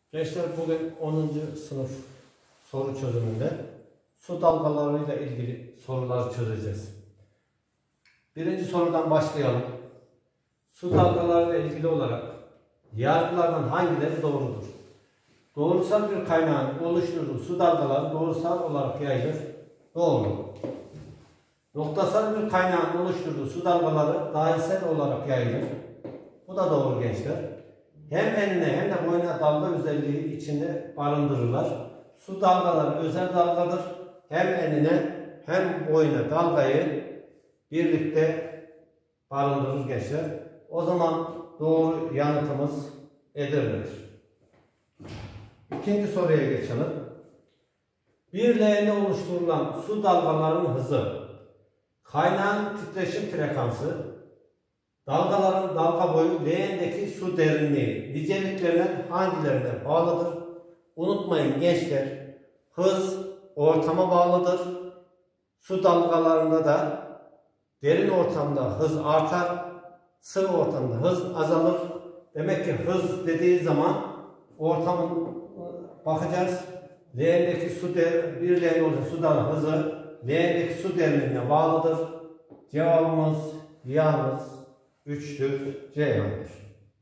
Gençler, bugün 10. sınıf soru çözümünde su dalgalarıyla ilgili sorular çözeceğiz. Birinci sorudan başlayalım. Su dalgalarıyla ilgili olarak yargılardan hangileri doğrudur? Doğrusal bir kaynağın oluşturduğu su dalgaları doğrusal olarak yayılır. Doğru. Noktasal bir kaynağın oluşturduğu su dalgaları dairesel olarak yayılır. Bu da doğru gençler. Hem enine hem de boyuna dalga özelliği içinde barındırırlar. Su dalgaları özel dalgadır. Hem enine hem boyuna dalgayı birlikte barındırır gençler. O zaman doğru yanıtımız Edirne'dir. İkinci soruya geçelim. Bir leğende oluşturulan su dalgalarının hızı, kaynağın titreşim frekansı, dalgaların dalga boyu, leğendeki su derinliği niceliklerine hangilerine bağlıdır? Unutmayın gençler, hız ortama bağlıdır. Su dalgalarında da derin ortamda hız artar, sıvı ortamda hız azalır. Demek ki hız dediği zaman ortamın bakacağız. Leğendeki su bir leğen olacak su dalga hızı leğendeki su derinliğine bağlıdır. Cevabımız yalnız 3'tür. C yanıtır.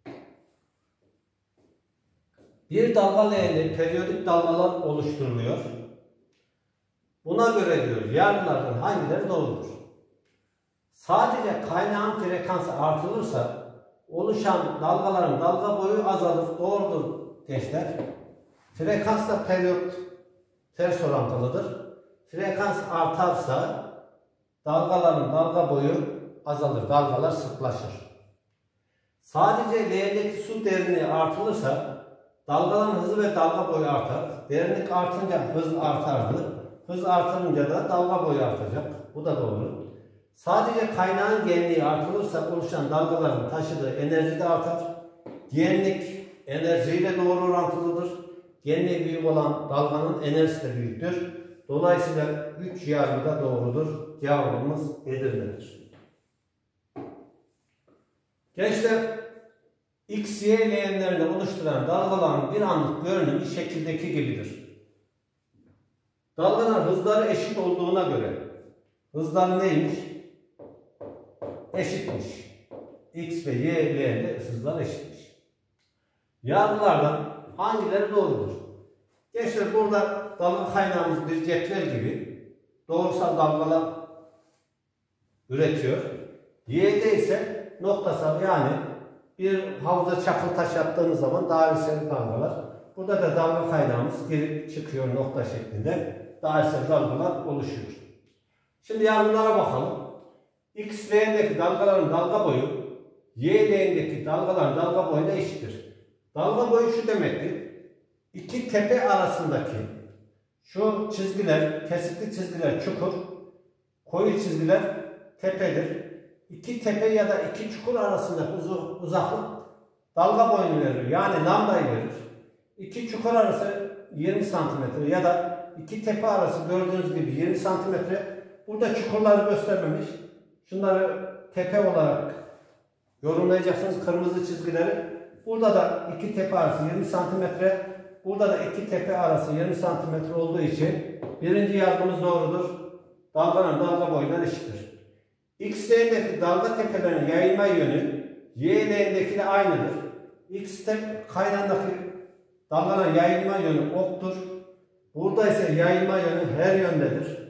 Bir dalga leğeni periyodik dalgalar oluşturuluyor. Buna göre diyor yargılardan hangileri doğrudur? Sadece kaynağın frekansı artırılırsa oluşan dalgaların dalga boyu azalır. Doğrudur gençler. Frekansla periyot ters orantılıdır. Frekans artarsa dalgaların dalga boyu azalır. Dalgalar sıklaşır. Sadece leğendeki su derinliği artırılırsa dalgaların hızı ve dalga boyu artar. Derinlik artınca hız artardı. Hız artırınca da dalga boyu artacak. Bu da doğru. Sadece kaynağın genliği artırılırsa oluşan dalgaların taşıdığı enerji de artar. Genlik enerjiyle doğru orantılıdır. Genliği büyük olan dalganın enerjisi de büyüktür. Dolayısıyla 3 yargı da doğrudur. Cevabımız Edirne'dir. Gençler, X, Y leğenlerinde oluşturan dalgaların bir anlık görünümü şekildeki gibidir. Dalgaların hızları eşit olduğuna göre hızları neymiş? Eşitmiş. X ve Y leğeninde hızlar eşitmiş. Yargılardan hangileri doğrudur? Gençler, burada dalga kaynağımız bir cetvel gibi doğrusal dalgalar üretiyor. Y'de ise noktasal, yani bir havuza çakıl taş attığınız zaman dairesel dalgalar. Burada da dalga kaynağımız girip çıkıyor nokta şeklinde. Dairesel dalgalar oluşuyor. Şimdi yargılara bakalım. X leğendeki dalgaların dalga boyu Y leğendeki dalgaların dalga boyuna eşittir. Dalga boyu şu demektir. İki tepe arasındaki şu çizgiler, kesikli çizgiler çukur, koyu çizgiler tepedir. İki tepe ya da iki çukur arasındaki uzaklık dalga boyunu verir. Yani lambdayı verir. İki çukur arası 20 cm ya da iki tepe arası gördüğünüz gibi 20 cm. Burada çukurları göstermemiş. Şunları tepe olarak yorumlayacaksınız, kırmızı çizgileri. Burada da iki tepe arası 20 cm. Burada da iki tepe arası 20 cm olduğu için birinci yargımız doğrudur. Dalganın dalga boyundan eşittir. X leğendeki dalga tepelerinin yayılma yönü Y leğendekiyle aynıdır. X kaynağındaki dalganın yayılma yönü oktur. Burada ise yayılma yönü her yöndedir.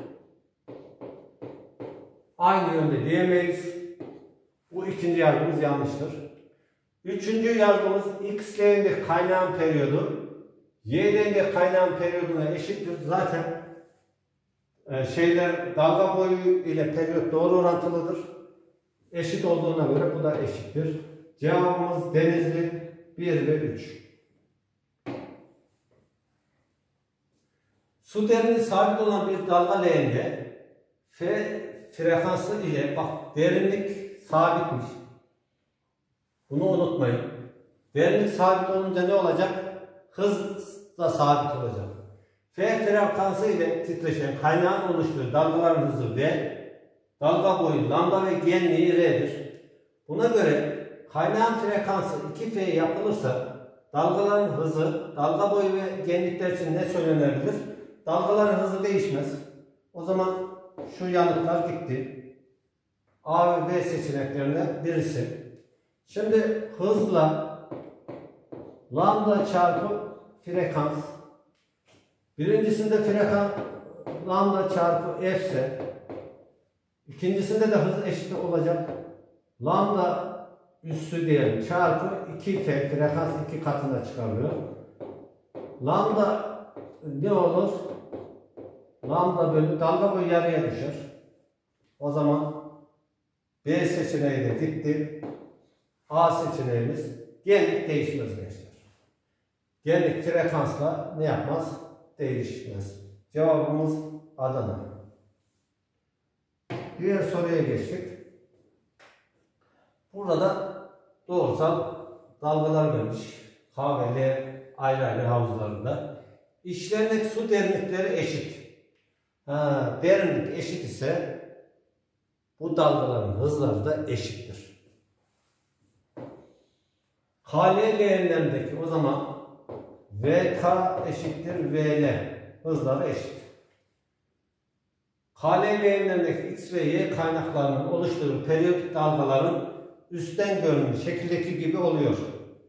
Aynı yönde diyemeyiz. Bu ikinci yargımız yanlıştır. Üçüncü yargımız X leğendeki kaynağın periyodu Y leğendeki kaynağın periyoduna eşittir. Zaten dalga boyu ile periyot doğru orantılıdır. Eşit olduğuna göre bu da eşittir. Cevabımız Denizli 1 ve 3. Su derinliği sabit olan bir dalga leğende frekansı ile derinlik sabitmiş. Bunu unutmayın. Derinlik sabit olunca ne olacak? Hız da sabit olacak. F frekansı ile titreşen kaynağın oluşturduğu dalgaların hızı V, dalga boyu lambda ve genliği R'dir. Buna göre kaynağın frekansı 2F yapılırsa Dalgaların hızı, dalga boyu ve genlikler için ne söylenebilir? Dalgaların hızı değişmez. O zaman şu yanıtlar gitti. A ve B seçeneklerinden birisi. Şimdi hızla lambda çarpı frekans. Birincisinde frekans lambda çarpı f ise ikincisinde de hız eşit olacak. Lambda üssü diyelim çarpı 2f, frekans 2 katına çıkarılıyor. Lambda ne olur? Lambda bölü dalga boyu yarıya düşer. O zaman B seçeneği de gitti. A seçeneğimiz genlik değişmez gençler. Genlik frekansla ne yapmaz? Değişmez. Cevabımız Adana. Diğer soruya geçtik. Burada da doğrusal dalgalar vermiş. K ve L ayrı ayrı havuzlarında. İşlerdeki su derinlikleri eşit. Derinlik eşit ise bu dalgaların hızları da eşittir. KL leğenlerindeki o zaman VK eşittir VL hızları eşit. KL leğenlerindeki X ve Y kaynaklarının oluşturduğu periyodik dalgaların üstten görünümü şekildeki gibi oluyor.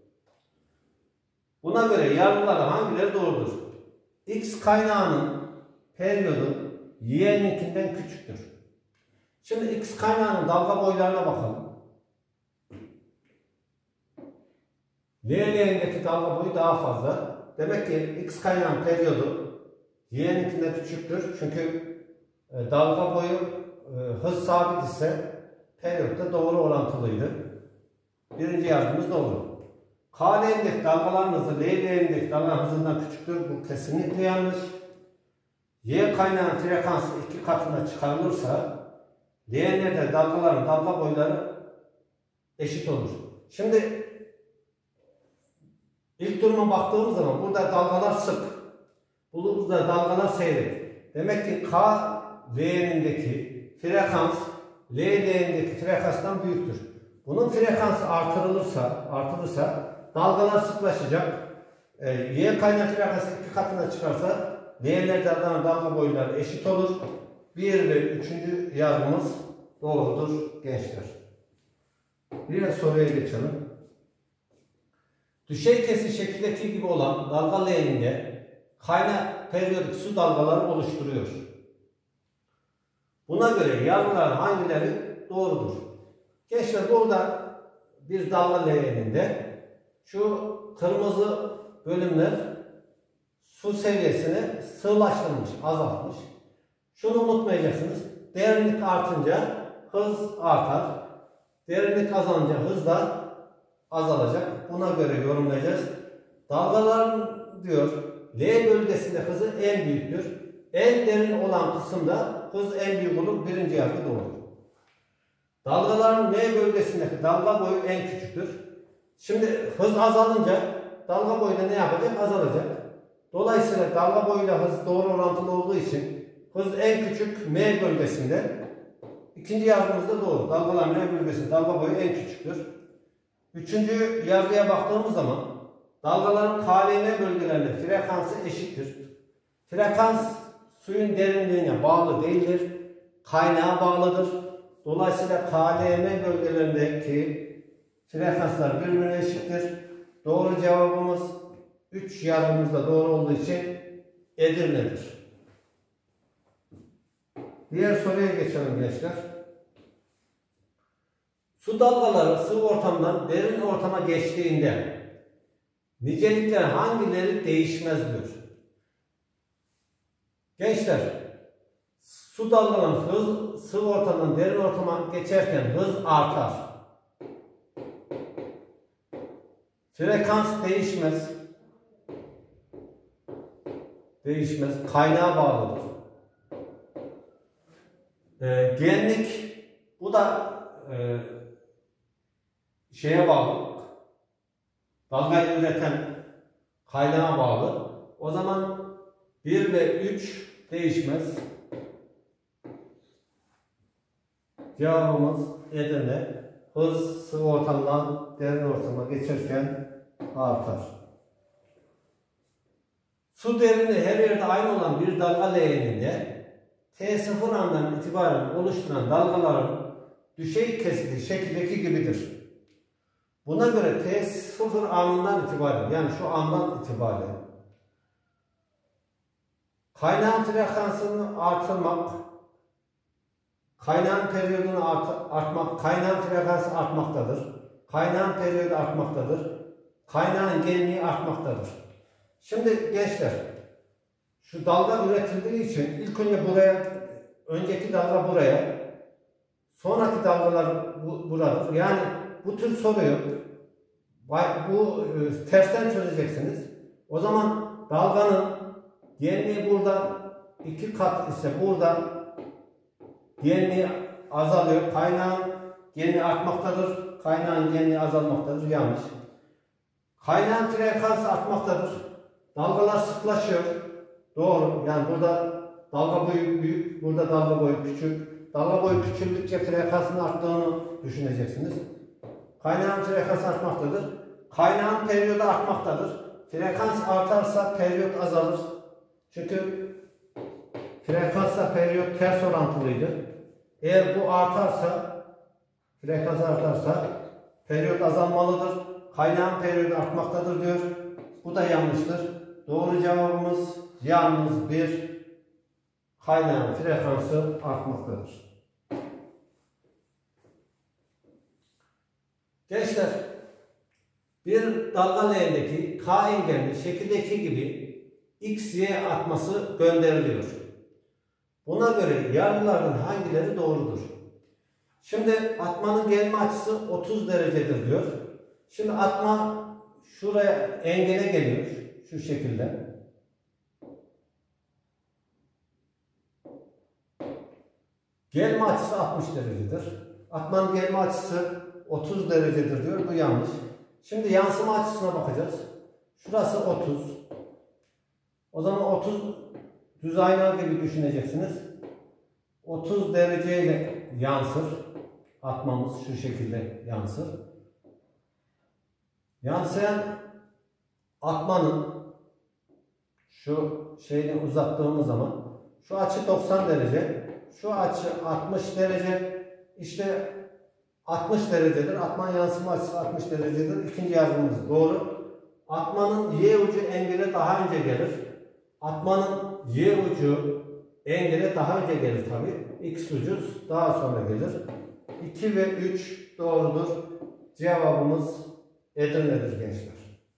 Buna göre yargıları hangileri doğrudur? X kaynağının periyodu Y'ninkinden küçüktür. Şimdi X kaynağının dalga boylarına bakalım. L leğenindeki dalga boyu daha fazla. Demek ki X kaynağın periyodu Y'ninkinden küçüktür. Çünkü dalga boyu hız sabit ise periyotta doğru orantılıydı. Birinci yargımız doğru. K leğenindeki dalgaların hızı L leğenindeki dalgaların hızından küçüktür. Bu kesinlikle yanlış. Y kaynağın frekansı 2 katına çıkarılırsa leğenlerde dalgaların dalga boyları eşit olur. Şimdi ilk duruma baktığımız zaman burada dalgalar sık. Burada dalgalar seyrek. Demek ki K leğenindeki frekans L leğenindeki frekanstan büyüktür. Bunun frekansı artırılırsa dalgalar sıklaşacak. Y kaynağı frekansı 2 katına çıkarsa leğenlerde dalga boyları eşit olur. 1 ve 3. yargımız doğrudur gençler. Bir soruya geçelim. Düşey kesir şekildeki gibi olan dalga leğeninde kaynak periyodik su dalgaları oluşturuyor. Buna göre yargılar hangileri doğrudur? Gençler burada bir dalga leğeninde şu kırmızı bölümler su seviyesini sığlaştırmış, azaltmış. Şunu unutmayacaksınız. Derinlik artınca hız artar. Derinlik azalınca hız da azalacak. Buna göre yorumlayacağız. Dalgaların diyor L bölgesinde hızı en büyüktür. En derin olan kısımda hız en büyük olur. Birinci yargı doğru. Dalgaların L bölgesindeki dalga boyu en küçüktür. Şimdi hız azalınca dalga boyu da ne yapacak? Azalacak. Dolayısıyla dalga boyuyla hız doğru orantılı olduğu için hız en küçük M bölgesinde. İkinci yargımız da doğru. Dalgaların M bölgesinde dalga boyu en küçüktür. Üçüncü yargıya baktığımız zaman dalgaların KLM bölgelerinde frekansı eşittir. Frekans suyun derinliğine bağlı değildir. Kaynağa bağlıdır. Dolayısıyla KLM bölgelerindeki frekanslar birbirine eşittir. Doğru cevabımız 3 yargımızda doğru olduğu için Edirne'dir. Diğer soruya geçelim gençler. Su dalgaları sıvı ortamdan derin ortama geçtiğinde nicelikler hangileri değişmez diyor. Gençler, su dalgalarının hız sıvı ortamdan derin ortama geçerken hız artar. Frekans değişmez. Kaynağa bağlıdır. Genlik, bu da şeye bağlı. Dalgayı üreten kaynağa bağlı. O zaman 1 ve 3 değişmez. Cevabımız Edirne. Hız sıvı ortamdan derin ortama geçerken artar. Su derinliği her yerde aynı olan bir dalga leğeninde T0 andan itibaren oluşturan dalgaların düşey kesiti şekildeki gibidir. Buna göre T0 anından itibaren, yani şu andan itibaren kaynağın frekansını artırmak, kaynağın periyodunu artmak, kaynağın frekansı artmaktadır. Kaynağın periyodu artmaktadır. Kaynağın genliği artmaktadır. Şimdi gençler, şu dalga üretildiği için ilk önce buraya, önceki dalga buraya, sonraki dalgalar buradır. Yani bu tür soruyu tersten çözeceksiniz. O zaman dalganın genliği burada 2 kat ise burada genliği azalıyor. Kaynağın genliği artmaktadır. Kaynağın genliği azalmaktadır. Yanlış. Kaynağın frekansı artmaktadır. Dalgalar sıklaşıyor. Doğru. Yani burada dalga boyu büyük, burada dalga boyu küçük. Dalga boyu küçüldükçe frekansın arttığını düşüneceksiniz. Kaynağın frekansı artmaktadır. Kaynağın periyodu artmaktadır. Frekans artarsa periyot azalır. Çünkü frekansla periyot ters orantılıydı. Eğer bu artarsa, frekans artarsa periyot azalmalıdır. Kaynağın periyodu artmaktadır diyor. Bu da yanlıştır. Doğru cevabımız yalnız bir, kaynağın frekansı artmaktadır. Gençler, bir dalga leğendeki K engelli şekildeki gibi X, Y atması gönderiliyor. Buna göre yargılardan hangileri doğrudur? Şimdi atmanın gelme açısı 30 derecedir diyor. Şimdi atma şuraya engele geliyor. Şu şekilde. Gelme açısı 60 derecedir. Atmanın gelme açısı 30 derecedir diyor. Bu yanlış. Şimdi yansıma açısına bakacağız. Şurası 30. O zaman 30 düz ayna gibi düşüneceksiniz. 30 dereceyle yansır. Atmamız şu şekilde yansır. Yansıyan atmanın şu şeyini uzattığımız zaman şu açı 90 derece, şu açı 60 derece, işte 60 derecedir. Atmanın yansıma açısı 60 derecedir. İkinci yargımız doğru. Atmanın Y ucu engele daha önce gelir. Atmanın Y ucu engele daha önce gelir tabi. X ucu daha sonra gelir. 2 ve 3 doğrudur. Cevabımız Edirne'dir gençler.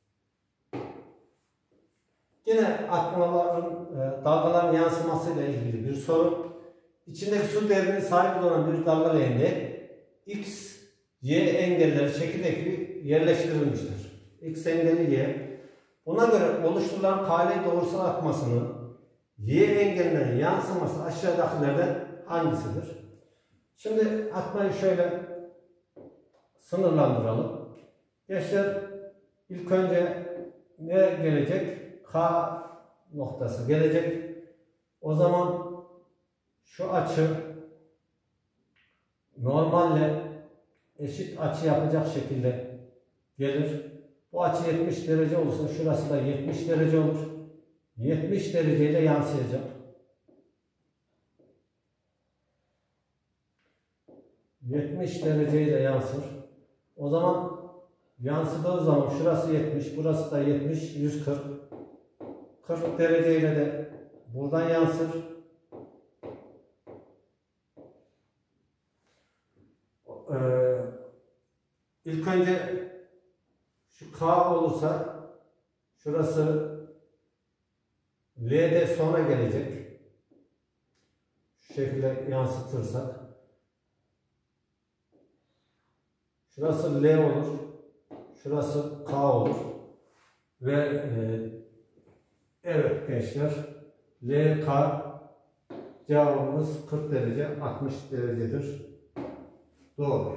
Yine atmaların, dalgaların yansımasıyla ilgili bir soru. İçindeki su derinliği sahip olan bir dalga leğeninde X, Y engelleri şekildeki yerleştirilmiştir. X engeli Y. Buna göre oluşturulan KL doğrusal atmasının Y engellerine yansıması aşağıdakilerden hangisidir? Şimdi atmayı şöyle sınırlandıralım. Gençler, ilk önce ne gelecek? K noktası gelecek. O zaman şu açı normalle eşit açı yapacak şekilde gelir. Bu açı 70 derece olursa şurası da 70 derece olur. 70 dereceyle yansıyacak. 70 dereceyle yansır. O zaman yansıdığı zaman şurası 70, burası da 70, 140. 40 dereceyle de buradan yansır. İlk önce şu K olursa şurası L'de sonra gelecek. Şu şekilde yansıtırsak. Şurası L olur. Şurası K olur. Ve evet gençler, L, K cevabımız 40 derece, 60 derecedir. Doğru.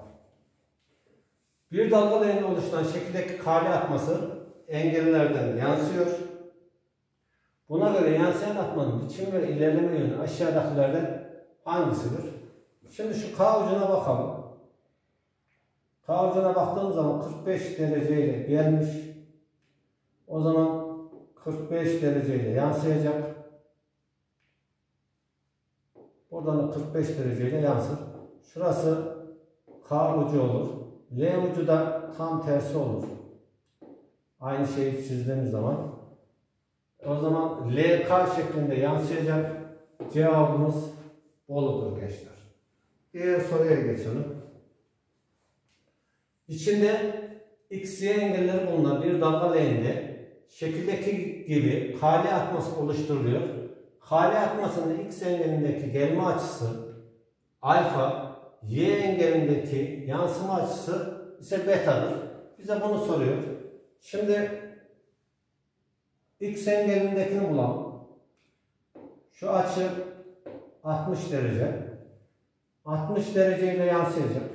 Bir dalga leğeninde oluşan şekildeki kale atması engellerden yansıyor. Buna göre yansıyan atmanın biçim ve ilerleme yönü aşağıdakilerden hangisidir? Şimdi şu K ucuna bakalım. K ucuna baktığımız zaman 45 dereceyle gelmiş. O zaman 45 dereceyle yansıyacak. Buradan da 45 dereceyle yansır. Şurası K ucu olur. L ucu da tam tersi olur. Aynı şeyi çizdiğimiz zaman. O zaman LK şeklinde yansıyacak. Cevabımız Bolu'dur gençler. Diğer soruya geçelim. İçinde X, Y engelleri bulunan bir dalga leğeninde şekildeki gibi kale atması oluşturuluyor. Kale atmasının X engelindeki gelme açısı alfa, Y engelindeki yansıma açısı ise betadır. Bize bunu soruyor. Şimdi X engelindekini bulalım. Şu açı 60 derece. 60 dereceyle yansıyacak.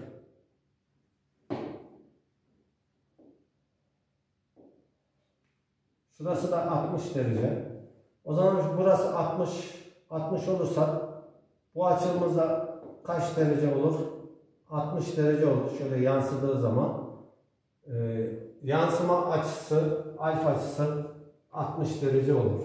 Şurası da 60 derece. O zaman burası 60 olursa bu açımızda kaç derece olur? 60 derece olur. Şöyle yansıdığı zaman yansıma açısı, alfa açısı 60 derece olur.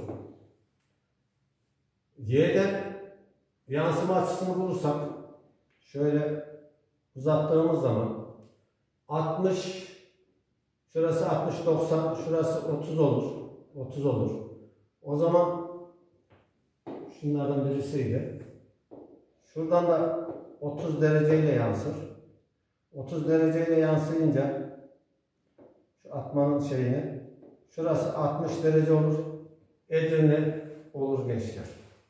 Y'den yansıma açısını bulursak şöyle uzattığımız zaman 60, şurası 60 90, şurası 30 olur. 30 olur. O zaman şunlardan birisiydi. Şuradan da 30 dereceyle yansır. 30 dereceyle yansıyınca şu atmanın şeyini, şurası 60 derece olur. Edirne olur gençler.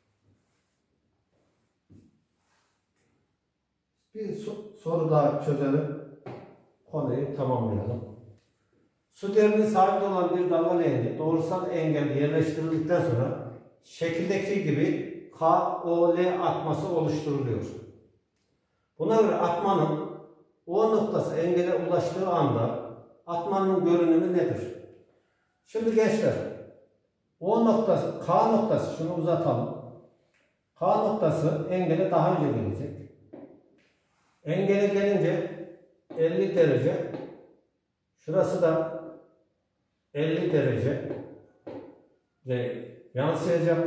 Bir soru daha çözelim. Konuyu tamamlayalım. Su derinliği sabit olan bir dalga leğeni doğrusal engel yerleştirildikten sonra şekildeki gibi KOL atması oluşturuluyor. Buna göre atmanın O noktası engele ulaştığı anda atmanın görünümü nedir? Şimdi gençler, O noktası, K noktası, şunu uzatalım. K noktası engele daha önce gelecek. Engele gelince 50 derece, şurası da 50 derece ve yansıyacak.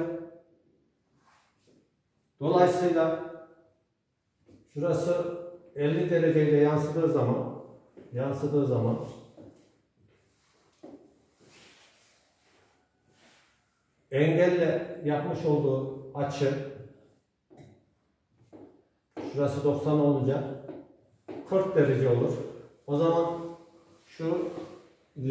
Dolayısıyla şurası 50 dereceyle yansıdığı zaman engelle yapmış olduğu açı, şurası 90 olunca 40 derece olur. O zaman şu L,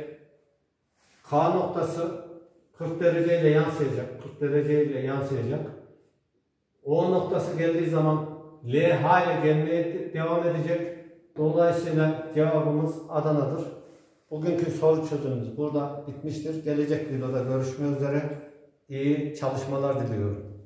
K noktası 40 dereceyle yansıyacak. 40 dereceyle yansıyacak. O noktası geldiği zaman L hale gelmeye devam edecek. Dolayısıyla cevabımız Adana'dır. Bugünkü soru çözümümüz burada bitmiştir. Gelecek videoda görüşmek üzere. İyi çalışmalar diliyorum.